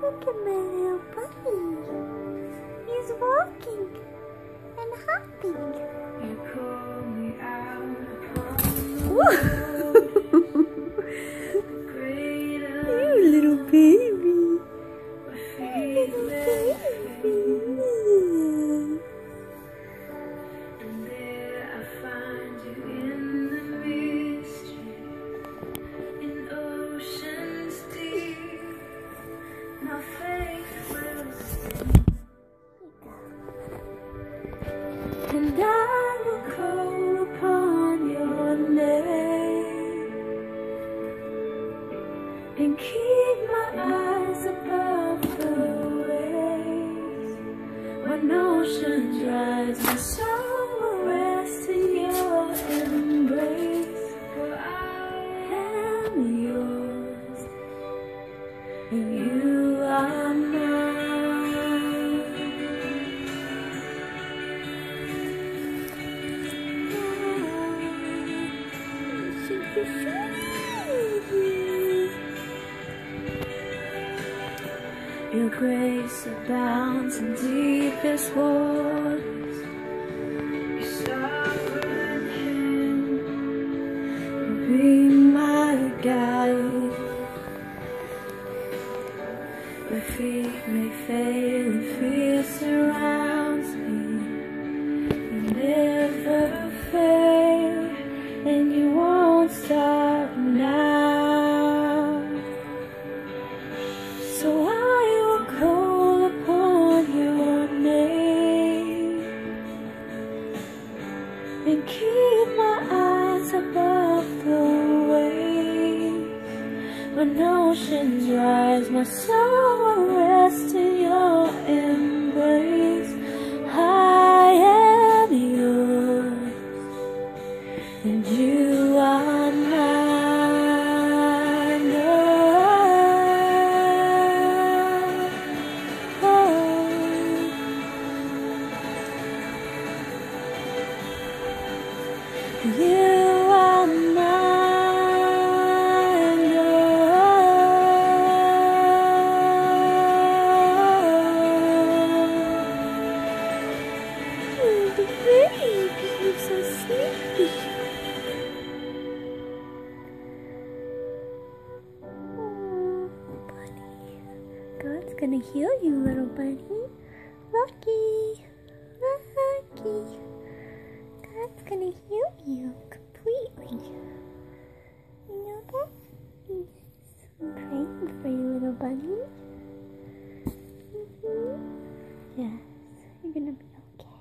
Look at my little bunny. He's walking and hopping. You call me out you little baby. Little baby. And there I find you in the mystery, in oceans deep. My faith will stand, and I will call upon your name, and keep my eyes above the waves. When oceans rise, my soul will rest in your embrace. For I am yours, and you are mine. Your grace abounds in deepest waters. Your sovereign hand will be my guide. My feet may fail and fear surrounds me. You never fail, and you won't stop now. So I will call upon your name, and keep my eyes above the waves. When oceans rise, my soul will rest in your embrace. I am yours, and you are mine. You are mine, oh, the baby is so sleepy. Oh, bunny, God's gonna heal you, little bunny. Lucky, lucky. God's gonna heal you completely. You know that? Yes. I'm praying for you, little bunny. Yes, you're gonna be okay.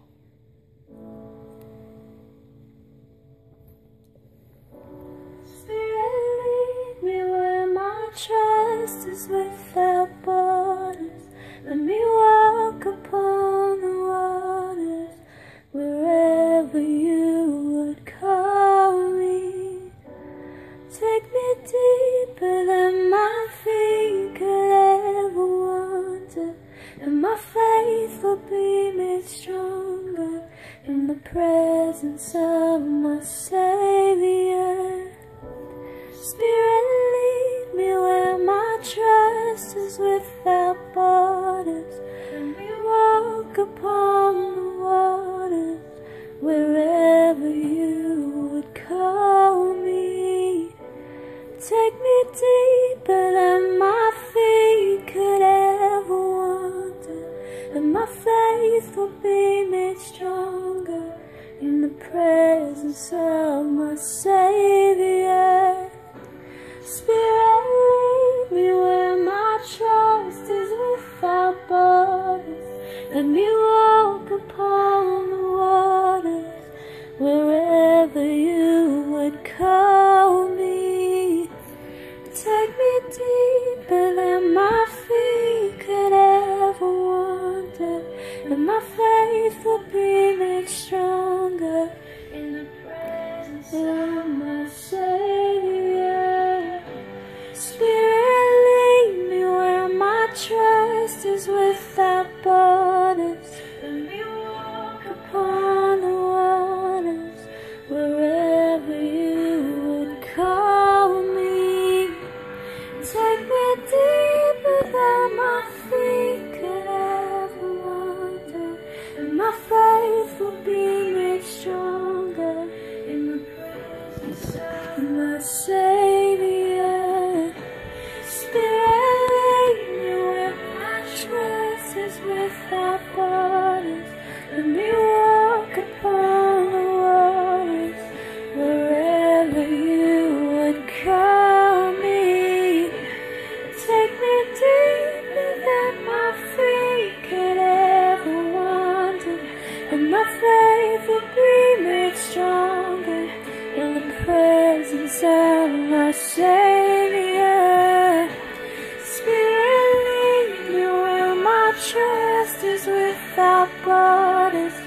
Spirit, lead me where my trust is without borders. Let me walk upon the waters wherever you would call me. Take me deeper than my feet could ever wander, and my faith will be made stronger in the presence of my Savior. Spirit, lead me where my trust is without borders. Let me walk upon the waters wherever you would call me. Take me deeper than my feet could ever wander, and my faith will be made stronger in the presence of my Savior. Spirit, lead me where my trust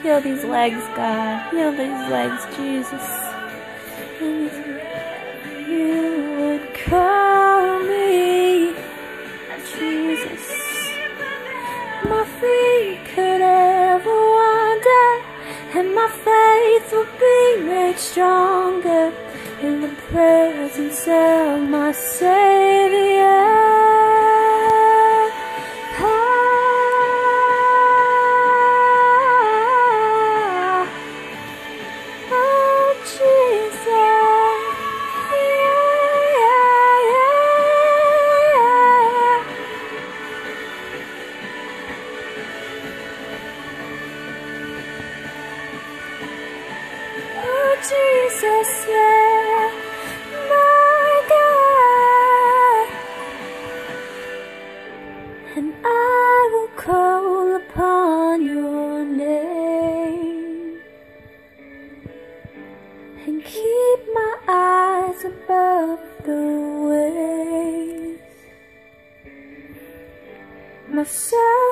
Heal these legs, God. Heal these legs, Jesus. You would call me Jesus. My feet could ever wander, and my faith will be made stronger in the presence of my Savior. Jesus, yeah, my God, and I will call upon your name and keep my eyes above the waves. My soul